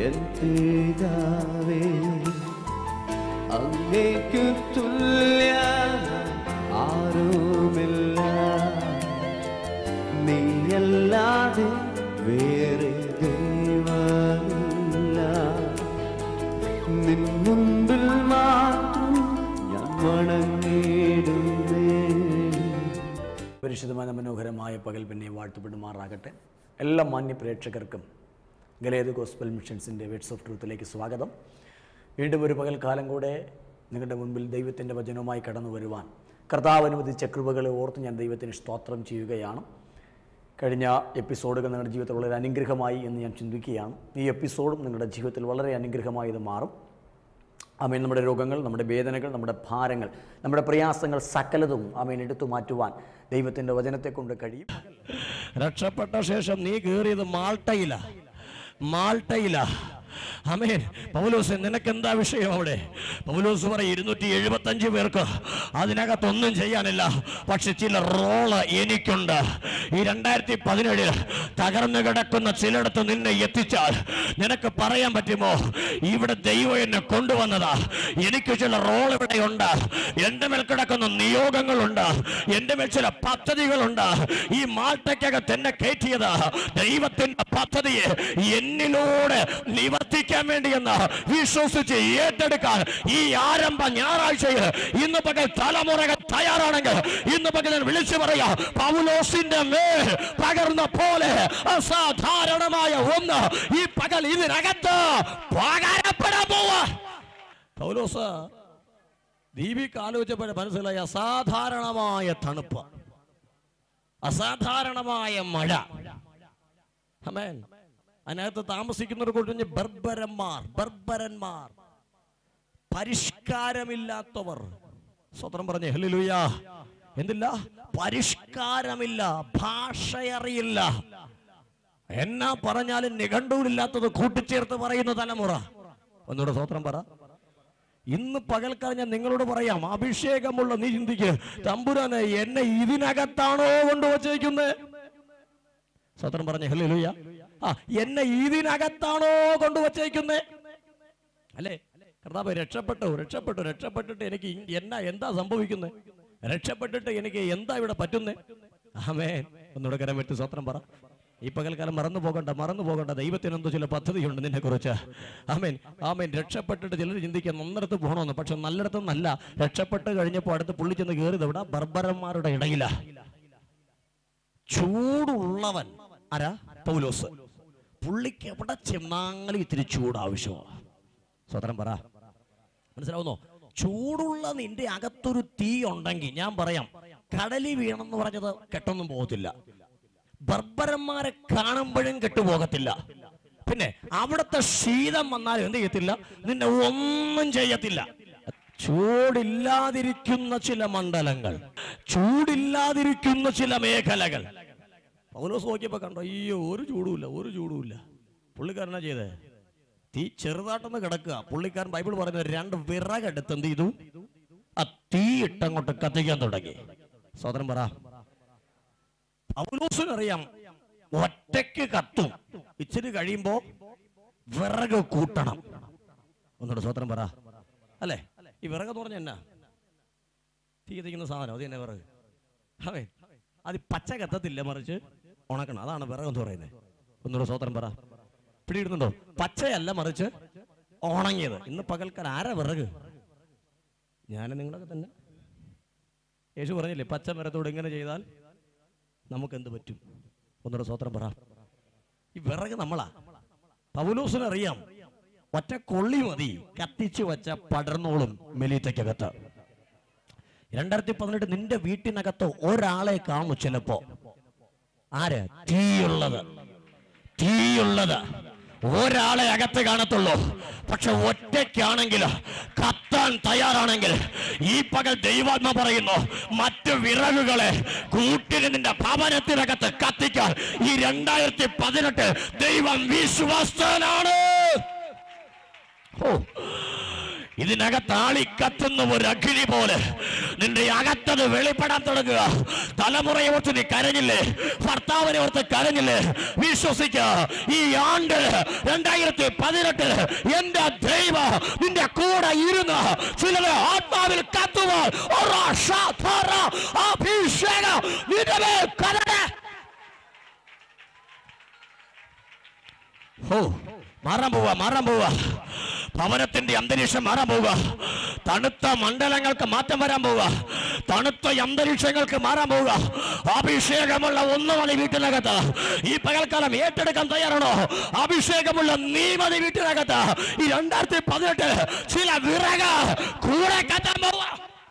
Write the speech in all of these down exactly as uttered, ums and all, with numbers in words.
N പിതാവേ, അങ്ങേക്കു തുല്യ ആരുമില്ല, നീയല്ലാതെ വേറെ ദൈവമില്ല, നിൻ മുൻപിൽ മാത്രം ഞാൻ വണങ്ങിടുന്നേ. പരിശുദ്ധമായ മനോഹരമായ പകൽ പിന്നെ വാഴ്ത്തപ്പെടുമാറാകട്ടെ. എല്ലാ മാന്യ പ്രേക്ഷകർക്കും ഗലേത് ഗോസ്പൽ മിഷൻസിൻ്റെ വേർഡ്സ് ഓഫ് ട്രൂത്തിലേക്ക് സ്വാഗതം. വീണ്ടും ഒരു പകൽക്കാലം കൂടെ നിങ്ങളുടെ മുൻപിൽ ദൈവത്തിൻ്റെ വചനവുമായി കടന്നു വരുവാൻ കർത്താവ് അനുവദിച്ച കൃപകളെ ഓർത്ത് ഞാൻ ദൈവത്തിന് സ്തോത്രം ചെയ്യുകയാണ്. കഴിഞ്ഞ എപ്പിസോഡുകൾ നിങ്ങളുടെ ജീവിതത്തിൽ വളരെ അനുഗ്രഹമായി എന്ന് ഞാൻ ചിന്തിക്കുകയാണ്. ഈ എപ്പിസോഡും നിങ്ങളുടെ ജീവിതത്തിൽ വളരെ അനുഗ്രഹമായി ഇത് മാറും. ആമേൻ. നമ്മുടെ രോഗങ്ങൾ, നമ്മുടെ വേദനകൾ, നമ്മുടെ ഭാരങ്ങൾ, നമ്മുടെ പ്രയാസങ്ങൾ സകലതും ആമേൻ എടുത്തു മാറ്റുവാൻ ദൈവത്തിൻ്റെ വചനത്തെ കൊണ്ട് കഴിയും. രക്ഷപ്പെട്ട ശേഷം നീ കയറിയത് മാൾട്ടയില മാൾട്ടയില ആമേൻ. പൗലോസ്, നിനക്കെന്താ വിഷയം അവിടെ? പൗലോസ് പറയും, ഇരുന്നൂറ്റി എഴുപത്തഞ്ച് പേർക്ക് അതിനകത്തൊന്നും ചെയ്യാനില്ല, പക്ഷെ ചില റോള് എനിക്കുണ്ട്. ഈ രണ്ടായിരത്തി പതിനേഴിൽ തകർന്നു കിടക്കുന്ന ചിലയിടത്ത് നിന്നെ എത്തിച്ചാൽ നിനക്ക് പറയാൻ പറ്റുമോ, ഇവിടെ ദൈവം എന്നെ കൊണ്ടുവന്നതാ, എനിക്ക് ചില റോൾ ഇവിടെയുണ്ട്, എൻ്റെ മേൽ കിടക്കുന്ന നിയോഗങ്ങളുണ്ട്, എൻ്റെ മേൽ ചില പദ്ധതികളുണ്ട്. ഈ മാൾട്ടയ്ക്കകത്ത് എന്നെ കയറ്റിയത് ദൈവത്തിൻ്റെ പദ്ധതിയെ എന്നിലൂടെ നിവർത്തിക്കാൻ വേണ്ടിയെന്ന് വിശ്വസിച്ച് ഏറ്റെടുക്കാൻ ഈ ആരംഭ ഞായറാഴ്ചയിൽ ഇന്ന് പകൽ തലമുറകൾ തയ്യാറാണെങ്കിൽ ഇന്ന് പകൽ ഞാൻ വിളിച്ചു പറയാ, പൗലോസിന്റെ മേൽ പകർന്ന പോലെ അസാധാരണമായ ഒന്ന് ഈ പകൽ ഇതിനകത്ത് പകരപ്പെടാൻ പോവാ. പൗലോസ് ദീപിക്ക് ആലോചിച്ചപ്പോൾ മനസ്സിലായി, അസാധാരണമായ തണുപ്പ്, അസാധാരണമായ മഴ. ആമേൻ. അതിനകത്ത് താമസിക്കുന്നവർ കൊണ്ട് ബർബരന്മാർ, ബർബരന്മാർ, പരിഷ്കാരമില്ലാത്തവർ. സ്വത്രം പറഞ്ഞേ ഹല്ലേലൂയ. എന്തില്ല? പരിഷ്കാരമില്ല, ഭാഷയറിയില്ല, എന്നാ പറഞ്ഞാലും നിഘണ്ടുവില്ലാത്തത് കൂട്ടിച്ചേർത്ത് പറയുന്ന തലമുറ. ഒന്നുകൂടെ സ്വത്രം പറ. ഇന്ന് പകൽക്കാലം ഞാൻ നിങ്ങളോട് പറയാം, അഭിഷേകമുള്ള നീ ചിന്തിക്ക്, തമ്പുരാനെ എന്നെ ഇതിനകത്താണോ കൊണ്ടുവച്ചേക്കുന്നത്? സ്വത്രം പറഞ്ഞേ ഹല്ലേലൂയ. ആ, എന്നെ ഇതിനകത്താണോ കൊണ്ടുവച്ചേക്കുന്നേ? അല്ലേ? കർത്താവേ, രക്ഷപ്പെട്ടു രക്ഷപ്പെട്ടു രക്ഷപ്പെട്ടിട്ട് എനിക്ക് എന്നാ എന്താ സംഭവിക്കുന്നത്? രക്ഷപ്പെട്ടിട്ട് എനിക്ക് എന്താ ഇവിടെ പറ്റുന്നേ? ആമേൻ. ഒന്നുകൂടെ കരം വെച്ച് സ്വത്രം പറ. ഈ പകൽക്കാലം മറന്നു പോകണ്ട, മറന്നു പോകണ്ട. ദൈവത്തിന് എന്തോ ചില പദ്ധതിയുണ്ട് നിന്നെ കുറിച്ച്. ആമേൻ, ആമേൻ. രക്ഷപ്പെട്ടിട്ട് ചിലർ ചിന്തിക്കാൻ നന്നിടത്ത് പോകണമെന്ന്, പക്ഷെ നല്ലിടത്തൊന്നല്ല. രക്ഷപ്പെട്ട് കഴിഞ്ഞപ്പോൾ അടുത്ത് പുള്ളി ചെന്ന് കയറിയത് ഇവിടെ ബർബരന്മാരുടെ ഇടയില. ചൂടുള്ളവൻ ആരാ? പൗലോസ്. പുള്ളിക്ക് എവിടെ ചെന്നാലും ഇത്തിരി ചൂട് ആവശ്യമാണ്. സ്വതന്ത്രം പറ. മനസ്സിലാവുന്നോ? ചൂടുള്ള നിന്റെ അകത്തൊരു തീ ഉണ്ടെങ്കിൽ ഞാൻ പറയാം, കടലി വീണെന്ന് പറഞ്ഞത് കെട്ടൊന്നും പോകത്തില്ല, ബർബരന്മാരെ കാണുമ്പോഴും കെട്ടുപോകത്തില്ല. പിന്നെ അവിടുത്തെ ശീതം വന്നാലും എന്ത് ചെയ്യത്തില്ല, നിന്നെ ഒന്നും ചെയ്യത്തില്ല. ചൂടില്ലാതിരിക്കുന്ന ചില മണ്ഡലങ്ങൾ, ചൂടില്ലാതിരിക്കുന്ന ചില മേഖലകൾ. പൗലോസ് നോക്കിയപ്പോ കണ്ടോ, അയ്യോ ഒരു ചൂടുമില്ല, ഒരു ചൂടുമില്ല. പുള്ളിക്കാരനാ ചെയ്തേ, തീ ചെറുതായിട്ടൊന്ന് കിടക്കുക. പുള്ളിക്കാരൻ ബൈബിൾ പറയുന്നത് രണ്ട് വിറകെടുത്ത് എന്ത് ചെയ്തു, ആ തീ ഇട്ടങ്ങോട്ട് കത്തിക്കാൻ തുടങ്ങി. സോദരൻ പറ. പൗലോസിനറിയാം ഒറ്റയ്ക്ക് കത്തും, ഇച്ചിരി കഴിയുമ്പോ വിറക് കൂട്ടണം. ഒന്നുകൂടെ സോദരൻ പറ. അല്ലേ? ഈ വിറക് എന്ന് പറഞ്ഞ എന്നാ? തീ കത്തിക്കുന്ന സാധനം, അത് തന്നെ വിറക്. അവേ അത് പച്ച കത്തത്തില്ല, മറിച്ച് ഉണക്കണം. അതാണ് വിറകെന്ന് പറയുന്നത്. ഒന്നുകൂടെ സ്വതന്ത്രം പറ. പിടിയിടുന്നുണ്ടോ? പച്ചയല്ല, മറിച്ച് ഉണങ്ങിയത്. ഇന്ന് പകൽക്കാലം ആരാ വിറക്? ഞാൻ നിങ്ങളൊക്കെ തന്നെ. യേശു പറഞ്ഞില്ലേ, പച്ച മരത്തോട് ഇങ്ങനെ ചെയ്താൽ നമുക്ക് എന്ത് പറ്റും? ഒന്നുകൂടെ സ്വതന്ത്രം പറ. ഈ വിറക് നമ്മളാ. പൗലോസിനറിയാം, ഒറ്റ കൊള്ളി മതി, കത്തിച്ചു വച്ച പടർന്നോളും മെലീത്തക്കകത്ത്. രണ്ടായിരത്തി പതിനെട്ട് നിന്റെ വീട്ടിനകത്ത് ഒരാളെ കാണും ചിലപ്പോ. ആര്? തീയുള്ളത്, തീയുള്ളത് ഒരാളെ അകത്ത് കാണത്തുള്ളൂ. പക്ഷെ ഒറ്റയ്ക്കാണെങ്കിൽ, കത്താൻ തയ്യാറാണെങ്കിൽ, ഈ പകൽ ദൈവാത്മ പറയുന്നു, മറ്റു വിറകുകളെ കൂട്ടിന് നിന്റെ ഭവനത്തിനകത്ത് കത്തിക്കാൻ ഈ രണ്ടായിരത്തി പതിനെട്ട് ദൈവം വിശ്വസ്തനാണ്. ഓ, ഇതിനകത്ത് ആളിക്കത്തുന്ന ഒരു അഗ്നി പോലെ നിന്റെ അകത്തത് വെളിപ്പെടാൻ തുടങ്ങുക. തലമുറയെ ഓർത്ത് നീ കരഞ്ഞില്ലേ? ഭർത്താവിനെ ഓർത്ത് കരഞ്ഞില്ലേ? വിശ്വസിക്കുക, ഈ ആണ്ട് രണ്ടായിരത്തി പതിനെട്ട് എന്റെ ദൈവം നിന്റെ കൂടെ ഇരുന്ന് ചിലത് ആത്മാവിൽ കത്തുവാൻ അഭിഷേകം നിന്റെ മേൽ കരട്ടെ. ഓ, മാറാൻ പോവാ, മാറാൻ പോവാ. ഭവനത്തിന്റെ അന്തരീക്ഷം മാറാൻ പോവുക. തണുത്ത മണ്ഡലങ്ങൾക്ക് മാറ്റം വരാൻ പോവുക. തണുത്ത അന്തരീക്ഷങ്ങൾക്ക് മാറാൻ പോവുക. അഭിഷേകമുള്ള ഒന്ന് മതി വീട്ടിനകത്ത്. ഈ പകൽക്കാലം ഏറ്റെടുക്കാൻ തയ്യാറാണോ? അഭിഷേകമുള്ള നീ മതി വീട്ടിനകത്ത്. ഈ രണ്ടായിരത്തി പതിനെട്ട് ചില വിറക് കൂടെ കത്താൻ പോവുക.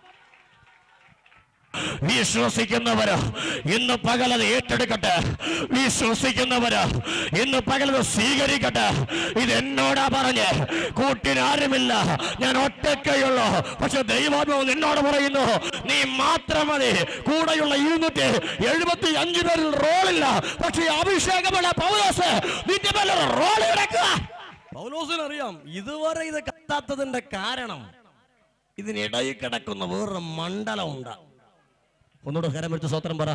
വിശ്വസിക്കുന്നവര് ഇന്ന് പകലത് ഏറ്റെടുക്കട്ടെ. വിശ്വസിക്കുന്നവര് ഇന്ന് പകലത് സ്വീകരിക്കട്ടെ. ഇത് എന്നോടാ പറഞ്ഞ്, കൂട്ടിനാരുമില്ല, ഞാൻ ഒറ്റയ്ക്കുള്ളൂ. പക്ഷെ ദൈവാത്മാവ് നിന്നോട് പറയുന്നു, നീ മാത്രം മതി. കൂടെയുള്ള ഇരുന്നൂറ്റി എഴുപത്തി അഞ്ചു പേരിൽ റോളില്ല. പക്ഷെ അഭിഷേകമുള്ള പൗലോസ് നിന്റെ മേലെ റോൾ കിടക്കുക. പൗലോസിനറിയാം ഇതുവരെ ഇത് കത്താത്തതിന്റെ കാരണം ഇതിനിടയിൽ കിടക്കുന്ന വേറൊരു മണ്ഡലമുണ്ട്. ഒന്നുകൂടെ കരം വെച്ച് സ്വത്രം പറ.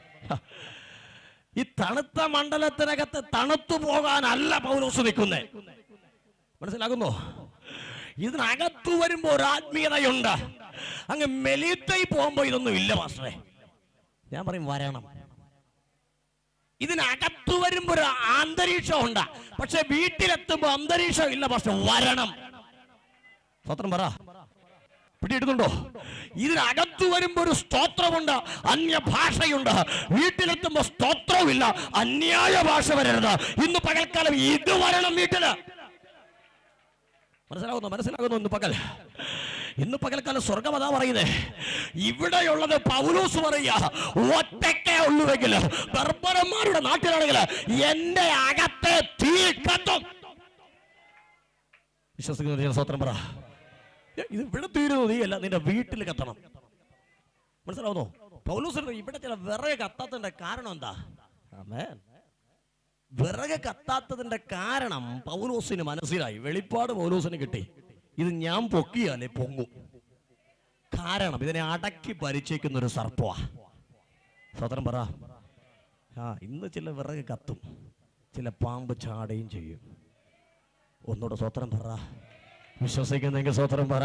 ഈ തണുത്ത മണ്ഡലത്തിനകത്ത് തണുത്തു പോകാനല്ല പൗലോസ് നിൽക്കുന്നേ. മനസ്സിലാകുന്നോ? ഇതിനകത്തു വരുമ്പോ ഒരു ആത്മീയതയുണ്ട്. അങ്ങ് മെലീത്തായി പോകുമ്പോ ഇതൊന്നും ഇല്ല പാസ്റ്ററെ. ഞാൻ പറയും വരണം. ഇതിനകത്തു വരുമ്പോ ഒരു അന്തരീക്ഷം ഉണ്ട്. പക്ഷെ വീട്ടിലെത്തുമ്പോ അന്തരീക്ഷം ഇല്ല പാസ്റ്റർ. വരണം. സ്വത്രം പറ. പിടിയെടുത്തുണ്ടോ? ഇതിനകത്തു വരുമ്പോ ഒരു സ്തോത്രമുണ്ട്, അന്യ ഭാഷയുണ്ട്. വീട്ടിലെത്തുമ്പോ സ്തോത്രവുമില്ല, അന്യായ ഭാഷ വരരുത്. ഇന്ന് പകൽക്കാലം ഇത് വരണം വീട്ടില്. മനസ്സിലാകുന്നു? മനസ്സിലാകുന്നു? ഇന്ന് പകൽ ഇന്ന് പകൽക്കാലം സ്വർഗം അതാ പറയുന്നേ. ഇവിടെയുള്ളത് പൗലോസ് പറയുക, ഒറ്റയ്ക്കേ ഉള്ളുവെങ്കിൽ ബർബരന്മാരുടെ നാട്ടിലാണെങ്കിൽ എന്റെ അകത്തെ തീ കത്തും. വിശ്വസിക്കുന്ന സ്തോത്രം പറ. ഇത് ഇവിടെ തീരുന്നു നീയല്ല, നിന്റെ വീട്ടിൽ കത്തണം. മനസ്സിലാവുന്നോ? പൗലോസ് ഇവിടെ ചില വിറക് കത്താത്തതിന്റെ കാരണം എന്താ? ആമേൻ. വിറക് കത്താത്തതിന്റെ കാരണം പൗലോസിന് മനസ്സിലായി. വെളിപ്പാട് പൗലോസിന് കിട്ടി. ഇത് ഞാൻ പൊക്കിയാലേ പൊങ്ങും. കാരണം ഇതിനെ അടക്കി പരിചയിക്കുന്ന ഒരു സർപ്പവാ. സ്വതന്ത്രം പറ. ആ ഇന്ന് ചില വിറക് കത്തും, ചില പാമ്പ് ചാടുകയും ചെയ്യും. ഒന്നുകൂടെ സ്വതന്ത്രം പറ. വിശ്വസിക്കുന്നെങ്കിൽ സ്വതന്ത്രം പറ.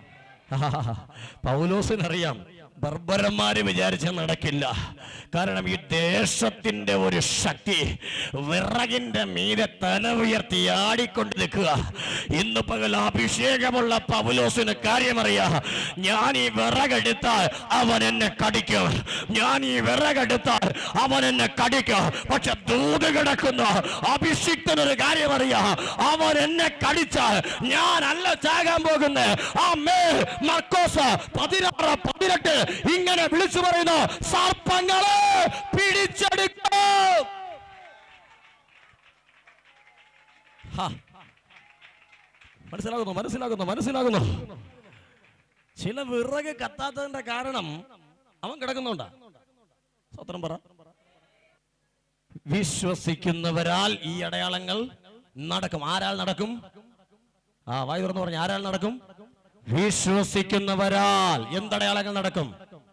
പൗലോസിനറിയാം ബർബരന്മാര് വിചാരിച്ച നടക്കില്ല. കാരണം ഈ ദേശത്തിന്റെ ഒരു ശക്തി വിറകിന്റെ മീതെ തല ഉയർത്തി ആടിക്കൊണ്ട് നിൽക്കുക. ഇന്ന് പകൽ അഭിഷേകമുള്ള പൗലോസിന് കാര്യമറിയാ. ഞാൻ ഈ വിറകെടുത്താൽ അവൻ എന്നെ കടിക്കും. ഞാൻ ഈ വിറകെടുത്താൽ അവൻ എന്നെ കടിക്കും. പക്ഷെ ദൂത് കിടക്കുന്ന അഭിഷിക്തനൊരു കാര്യമറിയാ. അവൻ എന്നെ കടിച്ചാൽ ഞാനല്ല ചാകാൻ പോകുന്നത്. ആ മേൽ മർക്കോസ് പതിനാറ് പതിനെട്ട് ഇങ്ങനെ വിളിച്ചു പറയുന്നു, സർപ്പങ്ങളെ പിടിച്ചെടുക്കും. മനസ്സിലാകുന്നു? മനസ്സിലാകുന്നു? മനസ്സിലാകുന്നു? ചില വിറക് കത്താത്തതിന്റെ കാരണം അവൻ കിടക്കുന്നുണ്ട്. സ്വത്രം പറ. വിശ്വസിക്കുന്നവരാൽ ഈ അടയാളങ്ങൾ നടക്കും. ആരാൽ നടക്കും? ആ വായു തുറന്ന് പറഞ്ഞു. ആരാൽ നടക്കും? വിശ്വസിക്കുന്നവരാൽ എന്തടയാളങ്ങൾ നടക്കും?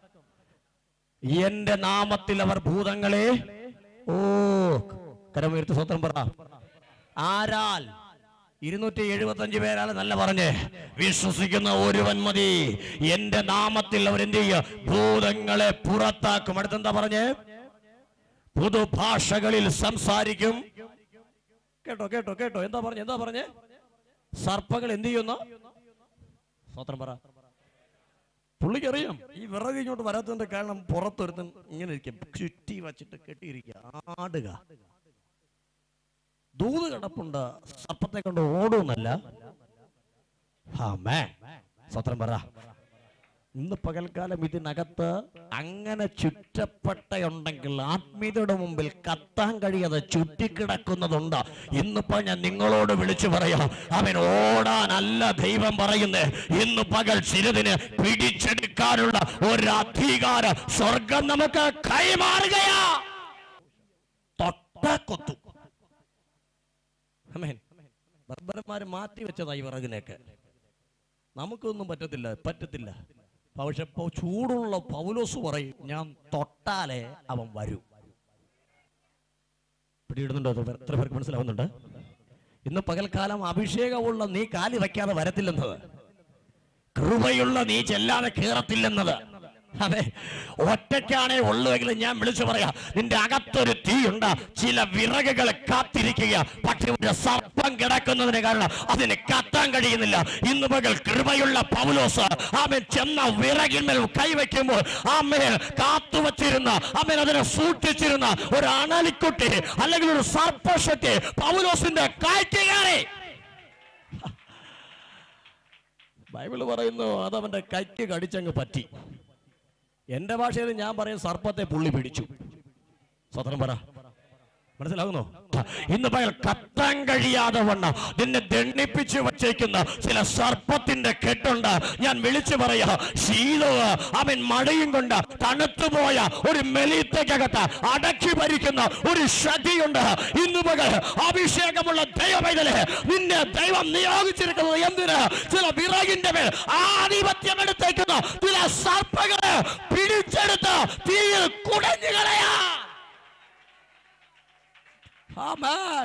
എന്റെ നാമത്തിൽ അവർ ഭൂതങ്ങളെ ഓ കരമുയർത്തി സ്വത്രം പറ. ആരാൽ? ഇരുന്നൂറ്റി എഴുപത്തി അഞ്ച് പേരാണ് നല്ല പറഞ്ഞേ. വിശ്വസിക്കുന്ന ഒരുവൻ മതി. എന്റെ നാമത്തിൽ അവർ എന്ത് ചെയ്യുക? ഭൂതങ്ങളെ പുറത്താക്കും. അടുത്തെന്താ പറഞ്ഞേ? പുതുഭാഷകളിൽ സംസാരിക്കും. കേട്ടോ കേട്ടോ കേട്ടോ എന്താ പറഞ്ഞേ? എന്താ പറഞ്ഞേ? സർപ്പങ്ങൾ എന്ത് ചെയ്യുന്ന? സ്വത്രം പറ. പുള്ളിക്കറിയാം ഈ വിറക് ഇങ്ങോട്ട് വരാത്തതിന്റെ കാരണം പുറത്തൊരുത്തൻ ഇങ്ങനെ ഇരിക്കും, ചുറ്റി വച്ചിട്ട് കെട്ടിയിരിക്കുക, ആടുക. ദൂത് കിടപ്പുണ്ട്, സർപ്പത്തെ കൊണ്ട് ഓടുന്നല്ല. സ്വത്രം പറ. ഇന്ന് പകൽക്കാലം ഇതിനകത്ത് അങ്ങനെ ചുറ്റപ്പെട്ടയുണ്ടെങ്കിൽ ആത്മീയതയുടെ മുമ്പിൽ കത്താൻ കഴിയാതെ ചുറ്റിക്കിടക്കുന്നതുണ്ട്. ഇന്നിപ്പോ ഞാൻ നിങ്ങളോട് വിളിച്ചു പറയാം, അവൻ ഓടാനല്ല ദൈവം പറയുന്നേ. ഇന്ന് പകൽ ചിലതിന് പിടിച്ചെടുക്കാനുള്ള ഒരു അധികാരം സ്വർഗം നമുക്ക് കൈമാറുകയാ. തൊട്ട കൊത്തു. ബർബരന്മാര് മാറ്റി വെച്ചതായി വിറകിനേക്ക്. നമുക്കൊന്നും പറ്റത്തില്ല പറ്റത്തില്ല പക്ഷെ ഇപ്പോൾ ചൂടുള്ള പൗലോസ് പറയും, ഞാൻ തൊട്ടാലേ അവൻ വരൂ. പിടിയിടുന്നുണ്ടോ? എത്ര പേർക്ക് മനസ്സിലാവുന്നുണ്ട്? ഇന്ന് പകൽക്കാലം അഭിഷേകമുള്ള നീ കാലി വയ്ക്കാതെ വരത്തില്ലെന്നത്, കൃപയുള്ള നീ ചെല്ലാതെ കയറത്തില്ലെന്നത്. അതെ, ഒറ്റയ്ക്കാണേ ഉള്ളുവെങ്കിൽ ഞാൻ വിളിച്ചു പറയാ, നിന്റെ അകത്തൊരു തീയുണ്ട്, ചില വിറകുകളെ കാത്തിരിക്കുക. പക്ഷെ ഒരു സർപ്പം കിടക്കുന്നതിന് കാരണം അതിന് കത്താൻ കഴിയുന്നില്ല. ഇന്ന് പകൽ കൃപയുള്ള പൗലോസ് ആമേൻ ചെന്ന വിറകിന്മേൽ കൈവയ്ക്കുമ്പോൾ ആമേൻ കാത്തുവച്ചിരുന്ന ആമേൻ അതിനെ സൂക്ഷിച്ചിരുന്ന ഒരു അണലിക്കുട്ടി അല്ലെങ്കിൽ ഒരു സർപ്പശക്തി പൗലോസിന്റെ കൈക്ക് കയറി. ബൈബിള് പറയുന്നു അതവന്റെ കൈക്ക് കടിച്ചങ്ങ് പറ്റി. എന്റെ ഭാഷയിൽ ഞാൻ പറയും സർപ്പത്തെ പുള്ളി പിടിച്ചു. സ്വതന്ത്രം പറ, മനസ്സിലാകുന്നോ? ഇന്ന് പകൽ കത്താൻ കഴിയാതെ വണ്ണം നിന്നെ ദണ്ഡിപ്പിച്ചു വച്ചേക്കുന്ന ചില സർപ്പത്തിന്റെ കെട്ടുണ്ട്. ഞാൻ വിളിച്ചു പറയാ, ശീലവ് അവൻ മഴയും കൊണ്ട് തണുത്തുപോയ ഒരു മെലീത്തക്കകത്ത് അടക്കി ഭരിക്കുന്ന ഒരു ശക്തിയുണ്ട്. ഇന്ന് പകൽ അഭിഷേകമുള്ള ദൈവമൈതലേ, നിന്നെ ദൈവം നിയോഗിച്ചിരിക്കുന്നത് എന്തിന്? ചില വിറകിന്റെ മേൽ ആധിപത്യം എടുത്തേക്കുന്ന ചില സർപ്പങ്ങളെ പിടിച്ചെടുത്ത് തീയിൽ കുടഞ്ഞു കളയാ. Amen.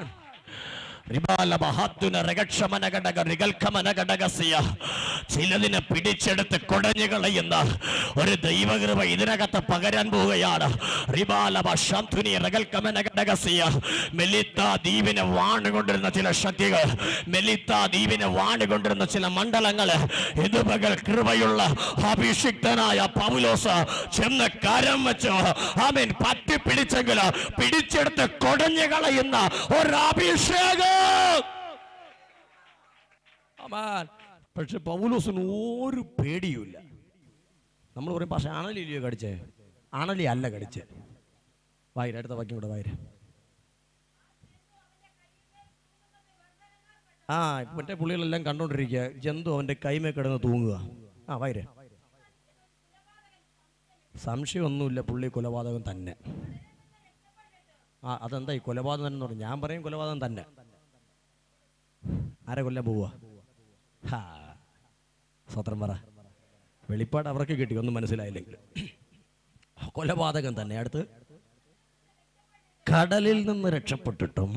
ചിലതിനെ പിടിച്ചെടുത്ത് കുടഞ്ഞു കളയുന്ന ഒരു ദൈവകൃപ ഇതിനകത്ത് പകരാൻ പോവുകയാണ്. മെലിത്ത ദ്വീപിനെ വാണുകൊണ്ടിരുന്ന ചില ശക്തികൾ, മെലിത്ത ദ്വീപിനെ വാണുകൊണ്ടിരുന്ന ചില മണ്ഡലങ്ങൾ ഇത് പകൽ കൃപയുള്ള അഭിഷിക്തനായ പൗലോസ് ചെന്ന് കരം വെച്ച് ആമേൻ പറ്റി പിടിച്ചെങ്കിൽ പിടിച്ചെടുത്ത് കുടഞ്ഞു കളയുന്ന ഒരു അഭിഷേകം. പക്ഷെ പൗലോസിന് ഒരു പേടിയുമില്ല. നമ്മൾ പറയും പക്ഷെ അണലില്ലയോ കടിച്ചേ? അണലി അല്ല കടിച്ചേ. വായിര, അടുത്ത വാക്യം കൂടെ വായിര. ആ മറ്റേ പുള്ളികളെല്ലാം കണ്ടോണ്ടിരിക്കുക, ജന്തു അവന്റെ കൈമേ കിടന്ന് തൂങ്ങുക. ആ വായിര. സംശയമൊന്നുമില്ല, പുള്ളി കൊലപാതകം തന്നെ. ആ അതെന്താ ഈ കൊലപാതകം എന്ന് പറഞ്ഞു? ഞാൻ പറയും കൊലപാതകം തന്നെ. ആരെ കൊല്ലാൻ പോവുക? ഹാ, സ്വത്രം പറ. വെളിപ്പാട് അവർക്ക് കിട്ടി, ഒന്നും മനസ്സിലായില്ലെങ്കിൽ. കൊലപാതകം തന്നെ. അടുത്ത്, കടലിൽ നിന്ന് രക്ഷപ്പെട്ടിട്ടും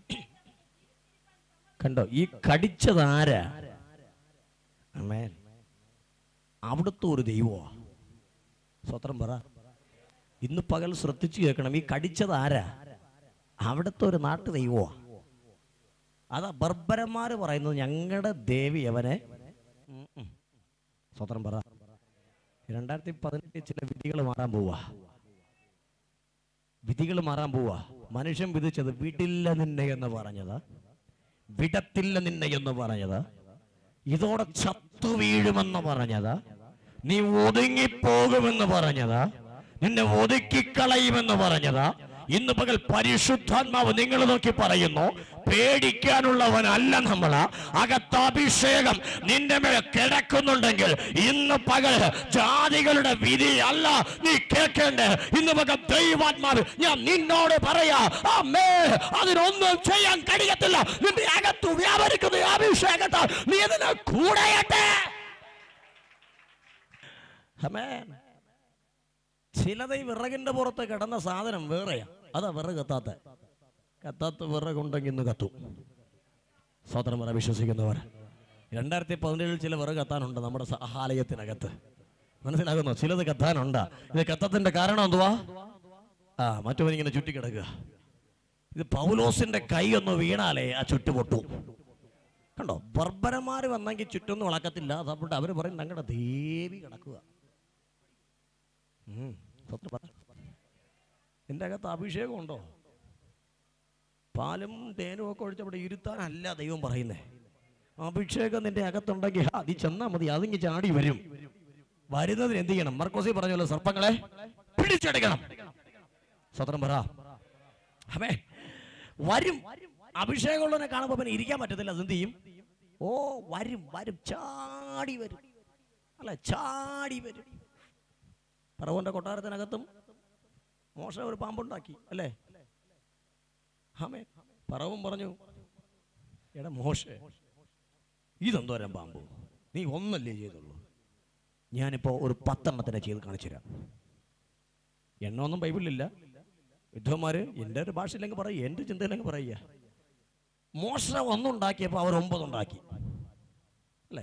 കണ്ടോ ഈ കടിച്ചത് ആരാ? ആമേൻ. അവിടുത്തെ ഒരു ദൈവമാ. സ്വത്രം പറ. ഇന്ന് പകൽ ശ്രദ്ധിച്ചു കേൾക്കണം, ഈ കടിച്ചത് ആരാ? അവിടുത്തെ ഒരു നാട്ടു ദൈവമാ. അതാ ബർബരന്മാര് പറയുന്നത് ഞങ്ങളുടെ ദേവി അവനെ. സ്വതന്ത്രം പറ. രണ്ടായിരത്തി പതിനെട്ടിൽ ചില വിധികൾ മാറാൻ പോവാ. വിധികൾ മാറാൻ പോവാ. മനുഷ്യൻ വിധിച്ചത് വിടില്ല നിന്നെ എന്ന് പറഞ്ഞത്, വിടത്തില്ല നിന്നെ എന്ന് പറഞ്ഞത്, ഇതോടെ ചത്തു വീഴുമെന്ന് പറഞ്ഞത്, നീ ഒതുങ്ങിപ്പോകുമെന്ന് പറഞ്ഞത്, നിന്നെ ഒതുക്കിക്കളയുമെന്ന് പറഞ്ഞത്, ഇന്ന് പകൽ പരിശുദ്ധാത്മാവ് നിങ്ങൾ നോക്കി പറയുന്നു, പേടിക്കാനുള്ളവനല്ല നമ്മള്. അകത്താഭിഷേകം നിന്റെ മേൽ കിടക്കുന്നുണ്ടെങ്കിൽ ഇന്ന് പകൽ ജാതികളുടെ വിധി അല്ല നീ കേൾക്കേണ്ടേ. ഇന്ന് പകൽ ദൈവാത്മാവ് ഞാൻ നിന്നോട് പറയാ, ആമേ, അതിനൊന്നും ചെയ്യാൻ കഴിയത്തില്ല. നിന്റെ അകത്ത് വ്യാപരിക്കുന്ന അഭിഷേകത്താൽ നീ ഇതിനെ കൂടയട്ടെ. ആമേൻ. ചിലത് ഈ വിറകിന്റെ പുറത്ത് കിടന്ന സാധനം വേറെയാ. അതാ വിറക് കത്താത്ത. കത്താത്ത വിറകുണ്ടെങ്കിൽ ഇന്ന് കത്തും. സ്വതന്ത്രം വിശ്വസിക്കുന്നവർ, രണ്ടായിരത്തി പതിനേഴിൽ ചില വിറക് കത്താനുണ്ട് നമ്മുടെ ആലയത്തിനകത്ത്. മനസ്സിലാകുന്നോ? ചിലത് കത്താനുണ്ട്. ഇത് കത്തത്തിന്റെ കാരണം എന്തുവാ? ആ മറ്റവനിങ്ങനെ ചുറ്റിക്കിടക്കുക. ഇത് പൗലോസിന്റെ കൈ ഒന്ന് വീണാലേ ആ ചുറ്റു പൊട്ടു. കണ്ടോ? ബർബരന്മാര് വന്നെങ്കിൽ ചുറ്റൊന്നും വളക്കത്തില്ല. അതുകൊണ്ട് അവര് പറയും ഞങ്ങളുടെ ദേവി കിടക്കുക. എൻ്റെ അകത്ത് അഭിഷേകം ഉണ്ടോ? പാലും തേനും ഒക്കെ ഒഴിച്ചവിടെ ഇരുത്താനല്ല ദൈവം പറയുന്നേ. അഭിഷേകം നിന്റെ അകത്തുണ്ടെങ്കിൽ അതി ചെന്നാ മതി, അതിങ്ങി ചാടി വരും. വരുന്നതിന് എന്ത് ചെയ്യണം? മർക്കോസി പറഞ്ഞല്ലോ, സർപ്പങ്ങളെ പിടിച്ചെടുക്കണം. സ്വതന്ത്രം പറ. അതെ, വരും. അഭിഷേകമുള്ളവനെ കാണുമ്പോ പിന്നെ ഇരിക്കാൻ പറ്റത്തില്ല. അതെന്ത് ചെയ്യും? ഓ വരും വരും, ചാടി വരും. അല്ല, ചാടി വരും. ഫറവോന്റെ കൊട്ടാരത്തിനകത്തും മോശ ഒരു പാമ്പുണ്ടാക്കി അല്ലേ? ആമേൻ. ഫറവോൻ പറഞ്ഞു, എടാ മോശെ, ഇതെന്തോരം പാമ്പ്, നീ ഒന്നല്ലേ ചെയ്തുള്ളൂ. ഞാനിപ്പോൾ ഒരു പത്തെണ്ണത്തിനെ ചെയ്ത് കാണിച്ചു തരാം. എണ്ണമൊന്നും ബൈബിളിലില്ല. വിദ്വാന്മാര് എൻ്റെ ഒരു ഭാഷയില്ലെങ്കിൽ പറയുക, എൻ്റെ ചിന്തയില്ലെങ്കിൽ പറയുക. മോശ ഒന്നുണ്ടാക്കിയപ്പോൾ അവർ ഒമ്പതുണ്ടാക്കി അല്ലേ?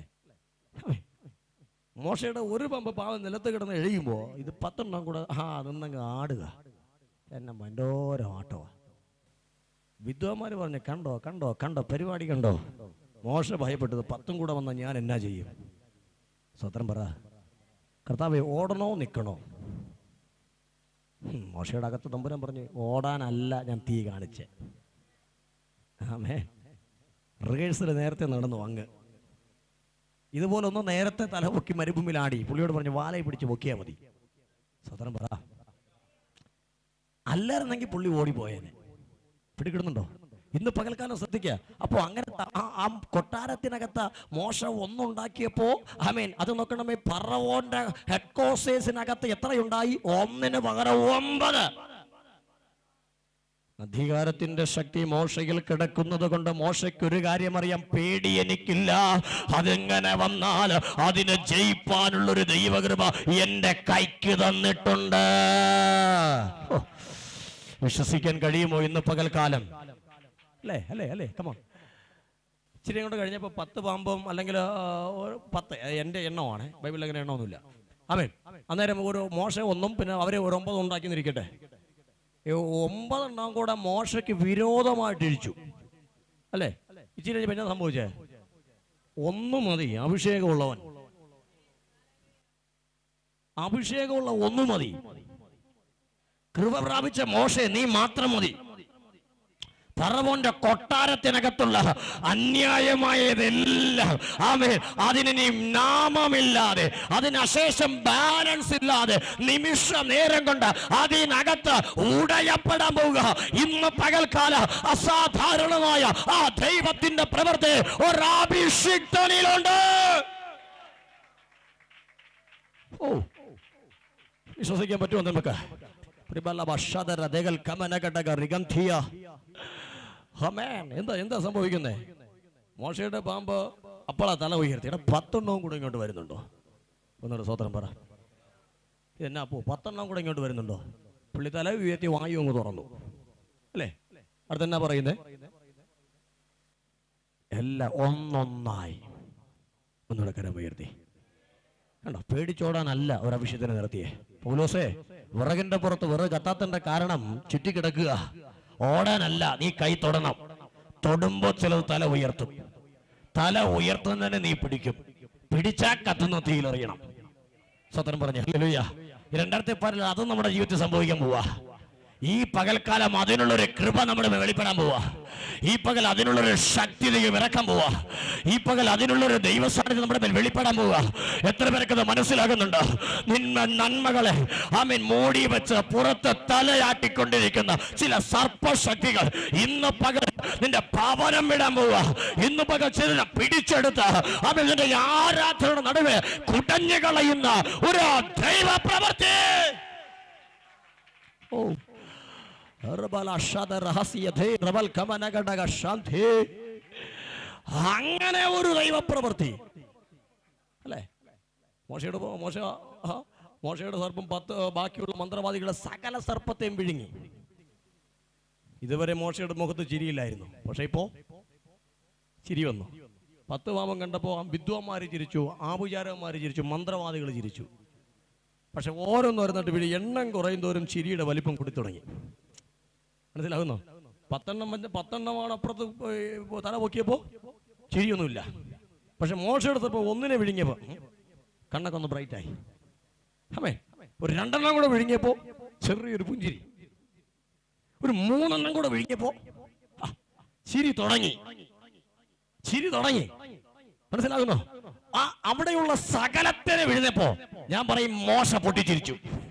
മോശയുടെ ഒരു പമ്പ് പാവം നിലത്ത് കിടന്ന് എഴുതുമ്പോൾ ഇത് പത്തെണ്ണം കൂടെ ആ നിന്നങ്ങ് ആടുക. എന്നെ മൻഡോരം ആട്ടവാ. വിദ്വാന്മാർ പറഞ്ഞു, കണ്ടോ കണ്ടോ കണ്ടോ പരിപാടി കണ്ടോ? മോശ ഭയപ്പെട്ടത് പത്തും കൂടെ വന്ന ഞാൻ എന്നാ ചെയ്യും? സ്വത്രം പറ. കർത്താവേ, ഓടണോ നിൽക്കണോ? മോശയുടെ അകത്ത് തമ്പുരാൻ പറഞ്ഞു, ഓടാനല്ല ഞാൻ തീ കാണിച്ചേ. ആമേ. റിഹേഴ്സൽ നേരത്തെ നടന്നു. അങ്ങ് ഇതുപോലെ ഒന്ന് നേരത്തെ തല പൊക്കി മരുഭൂമിയിൽ ആടി. പുള്ളിയോട് പറഞ്ഞു, വാലയെ പിടിച്ച് പൊക്കിയാൽ മതി. സ്വതന്ത്രം പറ. അല്ലായിരുന്നെങ്കിൽ പുള്ളി ഓടിപ്പോയേനെ. പിടികിടുന്നുണ്ടോ? ഇന്ന് പകൽക്കാലം ശ്രദ്ധിക്കുക. അപ്പോൾ അങ്ങനെ ആ കൊട്ടാരത്തിനകത്ത് മോശ ഒന്നുണ്ടാക്കിയപ്പോൾ ആമേൻ, അത് നോക്കണമേ, ഫറവോന്റെ ഹെഡ് ക്വാർട്ടേഴ്സിനകത്ത് എത്രയുണ്ടായി? ഒന്നിന് പകരം ഒമ്പത്. അധികാരത്തിന്റെ ശക്തി മോശയിൽ കിടക്കുന്നത് കൊണ്ട് മോശയ്ക്കൊരു കാര്യം അറിയാം, പേടി എനിക്കില്ല. അതെങ്ങനെ വന്നാൽ അതിനെ ജയിപ്പാനുള്ളൊരു ദൈവകൃപ എന്റെ കൈക്ക് തന്നിട്ടുണ്ട്. വിശ്വസിക്കാൻ കഴിയുമോ ഇന്ന് പകൽക്കാലം? അല്ലേ അല്ലേ അല്ലേ കമോൺ. ഇച്ചിരി കൊണ്ട് കഴിഞ്ഞപ്പോൾ പത്ത് പാമ്പും അല്ലെങ്കിൽ പത്ത് എൻ്റെ എണ്ണമാണ്. ബൈബിളിൽ അങ്ങനെ എണ്ണമൊന്നുമില്ല. അവൻ അന്നേരം ഒരു മോശ ഒന്നും പിന്നെ അവരെ ഒരു ഒമ്പതും ഉണ്ടാക്കി നിൽക്കട്ടെ. ഒമ്പതെണ്ണം കൂടെ മോശയ്ക്ക് വിരോധമായിട്ട് ഇഴിച്ചു അല്ലേ? ഇച്ചിരി കഴിഞ്ഞ് പിന്നെ സംഭവിച്ചേ ഒന്നു മതി. അഭിഷേകമുള്ളവൻ, അഭിഷേകമുള്ള ഒന്നു മതി. കൃപ പ്രാപിച്ച മോശെ നീ മാത്രം മതി. ഫറവോന്റെ കൊട്ടാരത്തിനകത്തുള്ള അന്യായമായതെല്ലാം ആമേൻ, അതിന് നീ നാമമില്ലാതെ, അതിനശേഷം ബാലൻസ് ഇല്ലാതെ നിമിഷ നേരം കൊണ്ട് അതിനകത്ത് ഉടയപ്പെടാൻ പോവുക. ഇന്ന് പകൽക്കാല അസാധാരണമായ ആ ദൈവത്തിന്റെ പ്രവൃത്തി ഒരഭിഷിക്തനിലുണ്ട്. ഓ, വിശ്വസിക്കാൻ പറ്റുമോ നമുക്ക്? എന്താ എന്താ സംഭവിക്കുന്നേ? മോശയുടെ പാമ്പ് അപ്പോളാ തല ഉയർത്തി. എടാ, പത്തെണ്ണവും കൂടെ ഇങ്ങോട്ട് വരുന്നുണ്ടോ? ഒന്നോട് സ്വതന്ത്രം പറ. എന്നാ പോ, പത്തെണ്ണം കൂടെ ഇങ്ങോട്ട് വരുന്നുണ്ടോ? പുള്ളി തല ഉയർത്തി വായു അങ്ങ് തുറന്നു അല്ലേ? അടുത്തെന്നാ പറയുന്നേ? എല്ലാം ഒന്നൊന്നായി. ഒന്നുകൂടെ കരം ഉയർത്തി. കണ്ടോ, പേടിച്ചോടാനല്ല ഒരഭിഷേകത്തിനെ നിർത്തിയേ. പൗലോസേ, വിറകിന്റെ പുറത്ത് വിറക് കത്താത്തന്റെ കാരണം ചുറ്റിക്കിടക്കുക. ഓടാനല്ല, നീ കൈ തൊടണം. തൊടുമ്പോ ചിലത് തല ഉയർത്തും. തല ഉയർത്തുന്നതിനെ നീ പിടിക്കും. പിടിച്ചാ കത്തുന്ന തീയിലെറിയണം. സ്വതന്ത്രം പറഞ്ഞു ഹല്ലേലൂയ. രണ്ടായിരത്തി പതിനെട്ടിൽ അതും നമ്മുടെ ജീവിതത്തിൽ സംഭവിക്കാൻ പോവാ. ഈ പകൽക്കാലം അതിനുള്ളൊരു കൃപ നമ്മുടെ വെളിപ്പെടാൻ പോവാ. ഈ പകൽ അതിനുള്ളൊരു ശക്തി ഇറക്കാൻ പോവാ. ഈ പകൽ അതിനുള്ളൊരു ദൈവസാന്നിധ്യം നമ്മുടെ മേൽ വെളിപ്പെടാൻ പോവാ. എത്ര പേർക്കത് മനസ്സിലാകുന്നുണ്ട്? നിന്ന നന്മകളെ ആമേൻ മൂടി വെച്ച് പുറത്ത് തലയാട്ടിക്കൊണ്ടിരിക്കുന്ന ചില സർപ്പശക്തികൾ ഇന്ന് പകൽ നിന്റെ ഭവനം വിടാൻ പോവാ. ഇന്ന് പകൽ ചില പിടിച്ചെടുത്ത് ആമേൻ നിന്റെ ആരാധനയുടെ നടുവെ കുടഞ്ഞു കളയുന്ന ഒരു ദൈവ പ്രവൃത്തി. ഓ, അങ്ങനെ ഒരു ദൈവപ്രവൃത്തി അല്ലേ? മോശയുടെ മോശ മോശയുടെ സർപ്പം പത്ത് ബാക്കിയുള്ള മന്ത്രവാദികളെ സകല സർപ്പത്തെയും വിഴുങ്ങി. ഇതുവരെ മോശയുടെ മുഖത്ത് ചിരിയില്ലായിരുന്നു. പക്ഷെ ഇപ്പോ ചിരി വന്നു. പത്ത് പാമ്പം കണ്ടപ്പോ വിദ്വാന്മാര് ചിരിച്ചു, ആപുചാരന്മാര് ചിരിച്ചു, മന്ത്രവാദികൾ ചിരിച്ചു. പക്ഷെ ഓരോന്നോരോന്നിട്ട് വിളി എണ്ണം കുറയും തോറും ചിരിയുടെ വലിപ്പം കൂടി തുടങ്ങി. മനസ്സിലാകുന്നോ? പത്തെണ്ണം പത്തെണ്ണമാണ് അപ്പുറത്ത് തല പൊക്കിയപ്പോ ചിരിയൊന്നുമില്ല. പക്ഷെ മോശം എടുത്തപ്പോ ഒന്നിനെ വിഴുങ്ങിയപ്പോ കണ്ണൊക്കെ ഒന്ന് ബ്രൈറ്റായി. അമ്മേ, ഒരു രണ്ടെണ്ണം കൂടെ വിഴുങ്ങിയപ്പോ ചെറിയൊരു പുഞ്ചിരി. ഒരു മൂന്നെണ്ണം കൂടെ വിഴുങ്ങിയപ്പോ ചിരി തുടങ്ങി. ചിരി തുടങ്ങി. മനസ്സിലാകുന്നോ? ആ അവിടെയുള്ള സകലത്തിനെ വിഴുന്നപ്പോ ഞാൻ പറയും മോശ പൊട്ടിച്ചിരിച്ചു.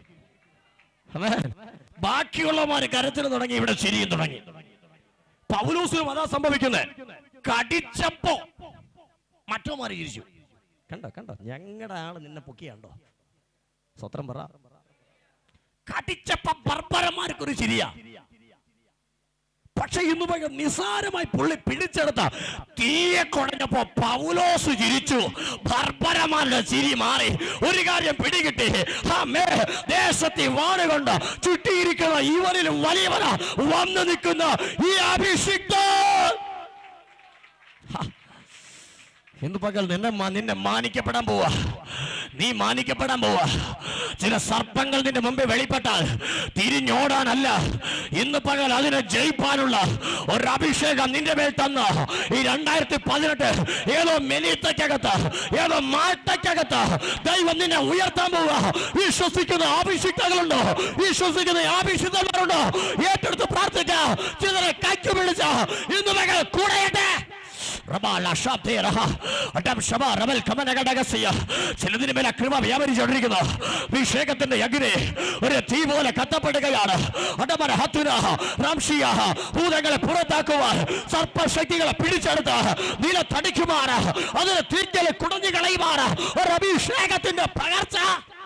ബാക്കിയുള്ളവര് കരച്ചിൽ തുടങ്ങി, ഇവിടെ ചിരിയും തുടങ്ങി. പൗലോസിനും അതാ സംഭവിക്കുന്നത്. കടിച്ചപ്പോ മറ്റോമാര് ചിരിച്ചു. കണ്ടോ കണ്ടോ, ഞങ്ങളുടെ ആള് നിന്നെ പൊക്കിയാണ്ടോ? സ്വത്രം പറ. കടിച്ചപ്പോ ബർബരന്മാർക്കൊരു ചിരിയാ. പക്ഷെ ഇന്ന് പകൽ നിസാരമായി പുള്ളി പിടിച്ചെടുത്ത തീയെ കുടഞ്ഞപ്പോ പൗലോസ് ചിരിച്ചു. ബർബരന്മാരുടെ ചിരി മാറി. ഒരു കാര്യം പിടികിട്ടി, ദേശത്തെ വാണുകൊണ്ട് ചുറ്റിയിരിക്കുന്ന ഇവരിലും വലിയവന വന്നു നിൽക്കുന്ന ഈ അഭിഷിക്ത ഇന്ന് പകൽ നിന്നെ നിന്നെ മാനിക്കപ്പെടാൻ പോവാ. നീ മാനിക്കപ്പെടാൻ പോവാ. ചില സർപ്പങ്ങൾ നിന്റെ മുമ്പിൽ വെളിപ്പെട്ടാൽ തിരിഞ്ഞോടാനല്ല, ഇന്ന് പകൽ അതിനെ ജയിപ്പാനുള്ള ഒരു അഭിഷേകം നിന്റെ മേൽ തന്ന ഈ രണ്ടായിരത്തി പതിനെട്ട് ഏതോ മെലീത്തക്കകത്ത് ഏതോ മാട്ടക്കകത്ത് ദൈവം നിന്നെ ഉയർത്താൻ പോവാ. വിശ്വസിക്കുന്ന അഭിഷിക്തകളുണ്ടോ? വിശ്വസിക്കുന്ന അഭിഷിക്തന്മാരുണ്ടോ? ഏറ്റെടുത്ത് പ്രാർത്ഥിക്കാം. ചിലരെ കൈക്ക് പിടിച്ച ഇന്ന് പകൽ കൂടെയട്ടെ. ചിലതിന് മേലെ കൃപ വ്യാപരിച്ചുകൊണ്ടിരിക്കുന്നു. അഭിഷേകത്തിന്റെ അഗ്നി ഒരു തീ പോലെ കത്തപ്പെടുകയാണ്. ഭൂതങ്ങളെ പുറത്താക്കുവാൻ, സർപ്പശക്തികളെ പിടിച്ചെടുത്ത് നിലത്തടിക്കുമാർ, അതിന് തീറ്റല് കുടഞ്ഞു കളയുമാർ ഒരു അഭിഷേകത്തിന്റെ പകർച്ച.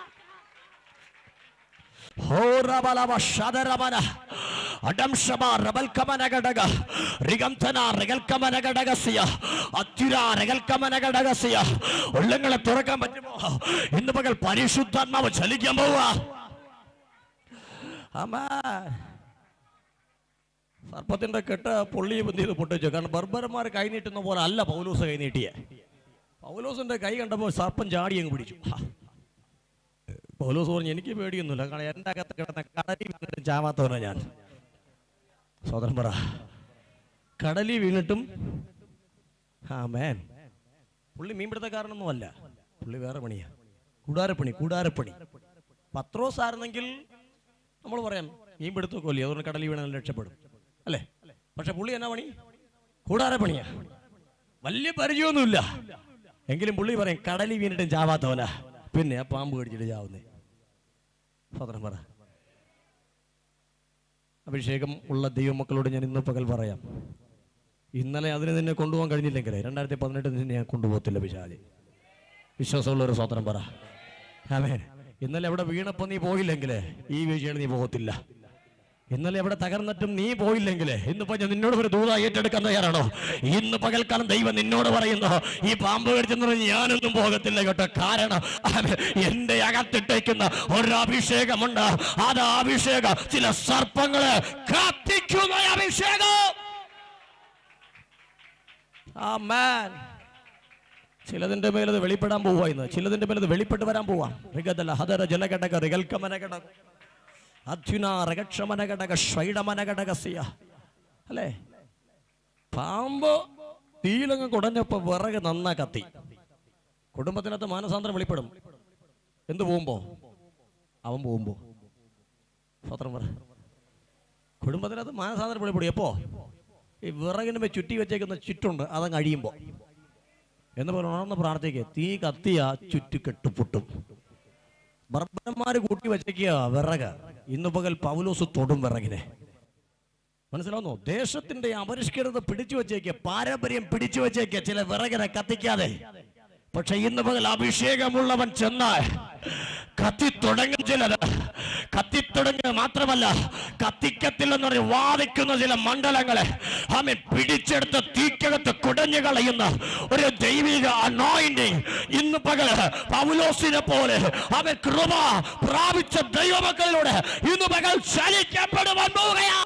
ഉള്ളങ്ങളെ തുറക്കാൻ പറ്റുമോ? ഇന്ന് പകൽ പരിശുദ്ധാത്മാവ് ചലിക്കാൻ പോവാ. സർപ്പത്തിന്റെ കെട്ട് പൊള്ളി ചെയ്ത് പൊട്ടിച്ചു. കാരണം ബർബരന്മാർ കൈ നീട്ടുന്ന പോലെ അല്ല പൗലോസ് കൈ നീട്ടിയെ. പൗലോസിന്റെ കൈ കണ്ടപ്പോൾ സർപ്പം ചാടി അങ്ങ് പിടിച്ചു. പൗലോസ് പറഞ്ഞു, എനിക്ക് പേടിയൊന്നുമില്ല, കാരണം എൻ്റെ അകത്ത് കിടന്ന കടലിൽ വീണിട്ടും ചാവാത്തവനാ ഞാൻ. സോദരൻ പറ, കടലിൽ വീണിട്ടും. ആമേൻ. പുള്ളി മീൻപിടുത്തക്കാരനൊന്നും അല്ല, പുള്ളി വേറെ പണിയാ, കൂടാരപ്പണി. കൂടാരപ്പണി പത്രോസ് ആയിരുന്നെങ്കിൽ നമ്മൾ പറയാം മീൻപിടുത്തക്കൊല്ലി, അതുകൊണ്ട് കടലിൽ വീണാൽ രക്ഷപ്പെടും അല്ലേ. പക്ഷെ പുള്ളി എന്നാ പണി? കൂടാരപ്പണിയാ. വലിയ പരിചയമൊന്നുമില്ല, എങ്കിലും പുള്ളി പറയും കടലിൽ വീണിട്ടും ചാവാത്തവനാ. പിന്നെ ആ പാമ്പ് കടിച്ചിട്ട് ചാവുന്നേ. സോദരൻ പറ, അഭിഷേകം ഉള്ള ദൈവമക്കളോട് ഞാൻ ഇന്ന് പകൽ പറയാം, ഇന്നലെ അതിന് നിന്നെ കൊണ്ടുപോകാൻ കഴിഞ്ഞില്ലെങ്കിൽ രണ്ടായിരത്തി പതിനെട്ട് നിന്നെ ഞാൻ കൊണ്ടുപോകത്തില്ല പിശാച്. വിശ്വാസമുള്ള ഒരു സോദരൻ പറ ആമേൻ. ഇന്നലെ എവിടെ വീണപ്പോൾ നീ പോയില്ലെങ്കിൽ ഈ വിഷയം നീ പോകത്തില്ല. ഇന്നലെ എവിടെ തകർന്നിട്ടും നീ പോയില്ലെങ്കിൽ ഇന്നിപ്പോ ഞാൻ നിന്നോട് ഒരു ദൂത ഏറ്റെടുക്കാൻ തയ്യാറാണോ? ഇന്ന് പകൽക്കാലം ദൈവം നിന്നോട് പറയുന്നു, ഈ പാമ്പ് കടിച്ചെന്ന് പറഞ്ഞ് ഞാനൊന്നും പോകത്തില്ല കേട്ടോ. കാരണം എന്റെ അകത്തിട്ടേക്കുന്ന ഒരു അഭിഷേകമുണ്ട്. അത് അഭിഷേകം ചില സർപ്പങ്ങളെ കത്തിക്കുന്ന അഭിഷേകം. ആമേൻ. ചിലതിന്റെ മേലത് വെളിപ്പെടാൻ പോവാ. ഇന്ന് ചിലതിന്റെ മേലത് വെളിപ്പെട്ട് വരാൻ പോവാ. അല്ലേ, പാമ്പ് തീയിലങ്ങ് കുടഞ്ഞപ്പോ വിറക് നന്നാ കത്തി. കുടുംബത്തിനകത്ത് മാനസാന്തരം വെളിപ്പെടും. എന്ത് പോകുമ്പോ? അവൻ പോകുമ്പോ. സ്വത്രം പറ, കുടുംബത്തിനകത്ത് മാനസാന്തരം വെളിപ്പെടും എപ്പോ? ഈ വിറകിന് ചുറ്റി വെച്ചേക്കുന്ന ചുറ്റുണ്ട്, അതങ്ങ് കഴിയുമ്പോ. എന്ന് പോലെ ഉണർന്ന് പ്രാർത്ഥിക്കുക, തീ കത്തിയ ചുറ്റു കെട്ടുപൊട്ടും. ബർബരന്മാര് കൂട്ടി വെച്ചേക്കുക വിറക്. ഇന്ന് പകൽ പൗലോസ് തൊടും വിറകിനെ. മനസ്സിലാവുന്നോ? ദേശത്തിന്റെ അപരിഷ്കൃത പിടിച്ചു വെച്ചേക്കുക, പാരമ്പര്യം പിടിച്ചു വെച്ചേക്കുക ചില വിറകിനെ കത്തിക്കാതെ. പക്ഷെ ഇന്ന് പകൽ അഭിഷേകമുള്ളവൻ ചെന്നാൽ കത്തിത്തുടങ്ങും. ചിലത് കത്തിത്തുടങ്ങുക മാത്രമല്ല, കത്തിക്കത്തില്ലെന്ന് പറഞ്ഞ് വാദിക്കുന്ന ചില മണ്ഡലങ്ങളെ അവൻ പിടിച്ചെടുത്ത് തീക്കകത്ത് കുടഞ്ഞു കളയുന്ന ഒരു ദൈവിക അനോയിന്റിംഗ് ഇന്ന് പകൽ പൗലോസിനെ പോലെ അവൻ കൃപ പ്രാപിച്ച ദൈവമക്കളിലൂടെ ഇന്ന് പകൽ ചലിക്കപ്പെടുവാൻ പോവുകയാ.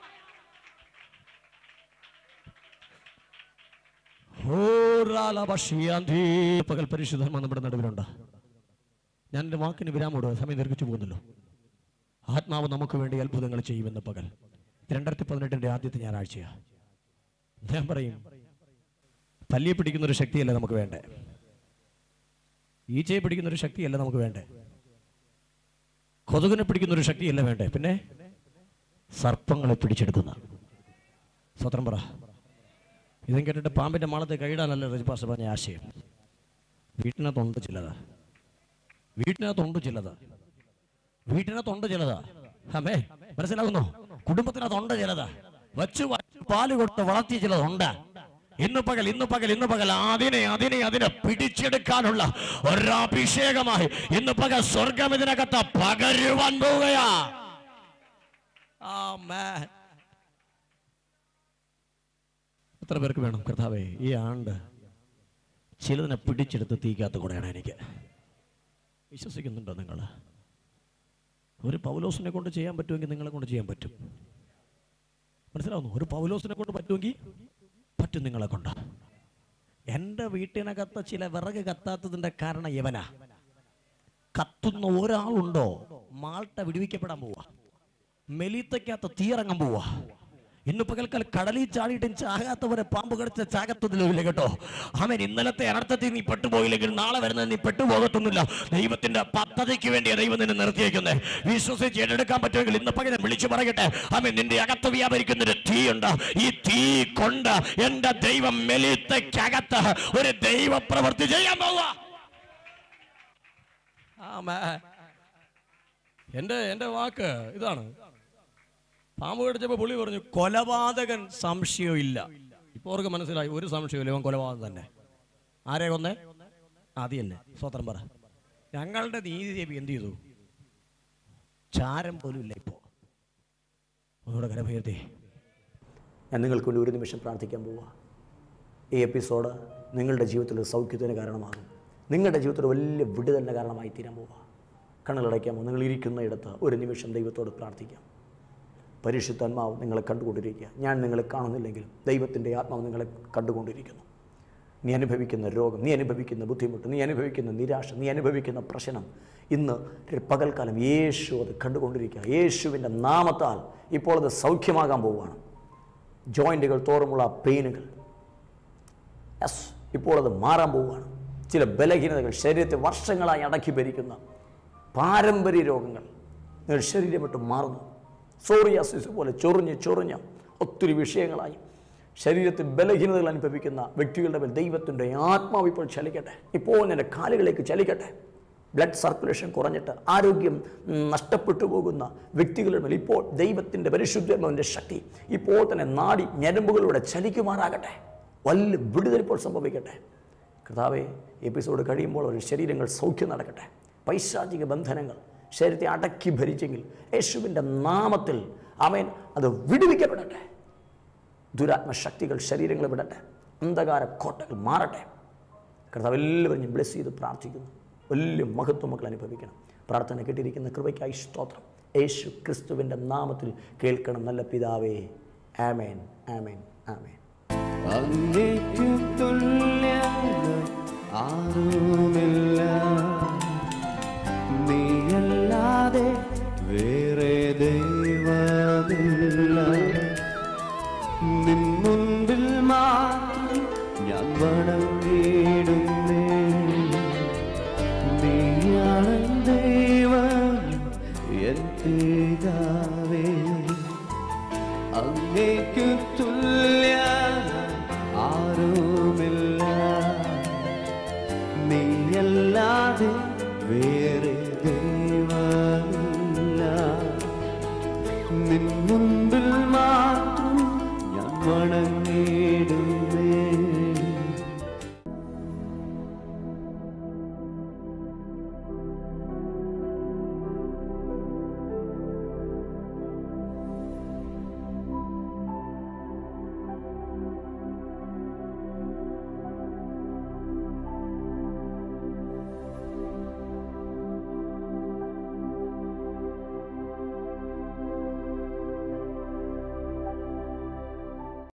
പകൽ പരിശുദ്ധന്മാർ നമ്മുടെ നടുവിലുണ്ട്. ഞാൻ എൻ്റെ വാക്കിന് വിരാമോട് സമയം ദീർഘിച്ചു പോകുന്നല്ലോ. ആത്മാവ് നമുക്ക് വേണ്ടി അത്ഭുതങ്ങൾ ചെയ്യുമെന്ന് പകൽ രണ്ടായിരത്തി പതിനെട്ടിന്റെ ആദ്യത്തെ ഞായറാഴ്ചയാ. ഞാൻ പറയും, പല്ലിയെ പിടിക്കുന്ന ഒരു ശക്തിയല്ല നമുക്ക് വേണ്ടേ, ഈച്ചയെ പിടിക്കുന്ന ഒരു ശക്തിയല്ല നമുക്ക് വേണ്ടേ, കൊതുകിനെ പിടിക്കുന്ന ഒരു ശക്തിയല്ല വേണ്ടേ, പിന്നെ സർപ്പങ്ങളെ പിടിച്ചെടുക്കുന്ന. സ്വത്രം പറ. ഇതും കേട്ടിട്ട് പാമ്പിന്റെ മാളത്തെ കൈയിടാനല്ല റെജി പാസ്റ്റർ പറഞ്ഞ ആശയം. വീട്ടിനകത്തുണ്ട് ചിലതാ, വീട്ടിനകത്തുണ്ട് ചിലതാ, വീട്ടിനകത്തുണ്ട് ചിലതാ. അമ്മേ, മനസ്സിലാകുന്നോ? കുടുംബത്തിനകത്തുണ്ട് ചിലതാ, വച്ചു വച്ചു പാല് കൊടുത്ത് വളർത്തിയ ചിലതുണ്ട്. ഇന്ന് പകൽ ഇന്ന് പകൽ ഇന്ന് പകൽ അതിനെ അതിനെ അതിനെ പിടിച്ചെടുക്കാനുള്ള ഒരഭിഷേകമായി ഇന്ന് പകൽ സ്വർഗം ഇതിനകത്ത് പകരുവാൻ പോവുകയാ. ആമേൻ. എത്ര പേർക്ക് വേണം കർത്താവേ ഈ ആണ്ട് ചിലതിനെ പിടിച്ചെടുത്ത് തീക്കാത്ത കൂടെയാണ് എനിക്ക്? വിശ്വസിക്കുന്നുണ്ടോ നിങ്ങൾ? ഒരു പൗലോസിനെ കൊണ്ട് ചെയ്യാൻ പറ്റുമെങ്കിൽ നിങ്ങളെ കൊണ്ട് ചെയ്യാൻ പറ്റും. മനസ്സിലാവുന്നു? ഒരു പൗലോസിനെ കൊണ്ട് പറ്റുമെങ്കിൽ പറ്റും നിങ്ങളെ കൊണ്ട്. എൻ്റെ വീട്ടിനകത്ത് ചില വിറക് കത്താത്തതിൻ്റെ കാരണം യവനാ. കത്തുന്ന ഒരാളുണ്ടോ മാൾട്ട വിടുവിക്കപ്പെടാൻ പോവാ, മെലീത്തക്കകത്ത് തീയിറങ്ങാൻ പോവാ. ഇന്ന് പകൽക്കാൽ കടലിൽ ചാടിയിട്ടും ചാകാത്തവരെ പാമ്പ് കടിച്ച ചാകത്തൊന്നുമില്ല കേട്ടോ. അവൻ ഇന്നലത്തെ അനർത്ഥത്തിൽ നീ പെട്ടുപോയില്ലെങ്കിൽ നാളെ വരുന്നത് നീ പെട്ടുപോകത്തൊന്നുമില്ല. ദൈവത്തിന്റെ പദ്ധതിക്ക് വേണ്ടിയാണ് ദൈവം നിന്നെ നിർത്തിയേക്കുന്നത്. വിശ്വസിച്ച് ഏറ്റെടുക്കാൻ പറ്റുമെങ്കിൽ ഇന്ന് പകരം വിളിച്ചു പറയട്ടെ, അവൻ നിന്റെ അകത്ത് വ്യാപരിക്കുന്നൊരു തീയുണ്ട്. ഈ തീ കൊണ്ട് എന്റെ ദൈവം മെലീത്തക്കകത്ത് ഒരു ദൈവ പ്രവൃത്തി ചെയ്യാൻ പോവാ. എന്റെ എന്റെ വാക്ക് ഇതാണ്. പാമ്പ് കടിച്ചപ്പോൾ പുള്ളി പറഞ്ഞു കൊലപാതകൻ സംശയവും ഇല്ല. ഇപ്പോൾ അവർക്ക് മനസ്സിലായി ഒരു സംശയമില്ല, ഇവൻ കൊലപാതകം തന്നെ. ആരെ കൊന്നേ? ആദ്യം തന്നെ. സ്വത്രം പറ. ഞങ്ങളുടെ നീതി ദേവി എന്ത് ചെയ്തു? ചാരം പോലും ഇല്ല. ഇപ്പോൾ ഒന്നുകൂടെ കരഭയർത്തി ഞാൻ നിങ്ങൾക്ക് വേണ്ടി ഒരു നിമിഷം പ്രാർത്ഥിക്കാൻ പോവുക. ഈ എപ്പിസോഡ് നിങ്ങളുടെ ജീവിതത്തിൽ സൗഖ്യത്തിന് കാരണമാകും. നിങ്ങളുടെ ജീവിതത്തിൽ വലിയ വിടുതലിന് കാരണമായി തീരാൻ പോവുക. കണ്ണുകളടയ്ക്കാമോ? നിങ്ങൾ ഇരിക്കുന്ന ഇടത്ത് ഒരു നിമിഷം ദൈവത്തോട് പ്രാർത്ഥിക്കാം. പരിശുദ്ധാത്മാവ് നിങ്ങളെ കണ്ടുകൊണ്ടിരിക്കുക. ഞാൻ നിങ്ങളെ കാണുന്നില്ലെങ്കിലും ദൈവത്തിൻ്റെ ആത്മാവ് നിങ്ങളെ കണ്ടുകൊണ്ടിരിക്കുന്നു. നീ അനുഭവിക്കുന്ന രോഗം, നീ അനുഭവിക്കുന്ന ബുദ്ധിമുട്ട്, നീ അനുഭവിക്കുന്ന നിരാശ, നീ അനുഭവിക്കുന്ന പ്രശ്നം, ഇന്ന് പകൽക്കാലം യേശു അത് കണ്ടുകൊണ്ടിരിക്കുക. യേശുവിൻ്റെ നാമത്താൽ ഇപ്പോൾ അത് സൗഖ്യമാകാൻ പോവുകയാണ്. ജോയിൻറ്റുകൾ തോറുമുള്ള പെയിനുകൾ യെസ് ഇപ്പോൾ അത് മാറാൻ പോവുകയാണ്. ചില ബലഹീനതകൾ, ശരീരത്തെ വർഷങ്ങളായി അടക്കി ഭരിക്കുന്ന പാരമ്പര്യ രോഗങ്ങൾ നിങ്ങൾ ശരീരം വിട്ട് മാറുന്നു. സോറിയാസിസ് പോലെ ചൊറിഞ്ഞ് ചൊറിഞ്ഞ് ഒത്തിരി വിഷയങ്ങളായി ശരീരത്തിൽ ബലഹീനതകൾ അനുഭവിക്കുന്ന വ്യക്തികളുടെ മേൽ ദൈവത്തിൻ്റെ ആത്മാവ് ഇപ്പോൾ ചലിക്കട്ടെ. ഇപ്പോൾ എൻ്റെ കാലുകളിലേക്ക് ചലിക്കട്ടെ. ബ്ലഡ് സർക്കുലേഷൻ കുറഞ്ഞിട്ട് ആരോഗ്യം നഷ്ടപ്പെട്ടു പോകുന്ന വ്യക്തികളുടെ മേൽ ഇപ്പോൾ ദൈവത്തിൻ്റെ പരിശുദ്ധാത്മാവിൻ്റെ ശക്തി ഇപ്പോൾ തന്നെ നാടി ഞരമ്പുകളിലൂടെ ചലിക്കുമാറാകട്ടെ. വലിയ വിടുതൽ ഇപ്പോൾ സംഭവിക്കട്ടെ. കർത്താവേ, എപ്പിസോഡ് കഴിയുമ്പോൾ ഒരു ശരീരങ്ങൾ സൗഖ്യം നടക്കട്ടെ. പൈശാചിക ബന്ധനങ്ങൾ ശരീരത്തെ അടക്കി ഭരിച്ചെങ്കിൽ യേശുവിൻ്റെ നാമത്തിൽ ആമേൻ അത് വിടുവിക്കപ്പെടട്ടെ. ദുരാത്മശക്തികൾ ശരീരങ്ങളെ വിടട്ടെ. അന്ധകാര കോട്ടകൾ മാറട്ടെ. കർത്താവ് എല്ലാവരും ഞാൻ ബ്ലെസ് ചെയ്ത് പ്രാർത്ഥിക്കുന്നു. വലിയ മഹത്വം മക്കൾ അനുഭവിക്കണം. പ്രാർത്ഥന കേട്ടിരിക്കുന്ന കൃപയ്ക്കായി സ്തോത്രം. യേശു ക്രിസ്തുവിൻ്റെ നാമത്തിൽ കേൾക്കണം നല്ല പിതാവേ. ആമേൻ, ആമേൻ, ആമേൻ. അങ്ങേക്കു തുല്യനായി ആരുമില്ല, നീയല്ലാതെ വേറെ ദൈവമില്ല. നിൻ മുൻപിൽ മാത്രം ഞാൻ വണങ്ങിടുന്നേ. നീയാണ് ദൈവം എൻ പിതാവേ. അങ്ങേക്കു തുല്യനായി ആരുമില്ല, നീയല്ലാതെ വേറെ ദൈവമില്ല. നിൻ മുൻപിൽ മാത്രം ഞാൻ വണങ്ങിടുന്നേ.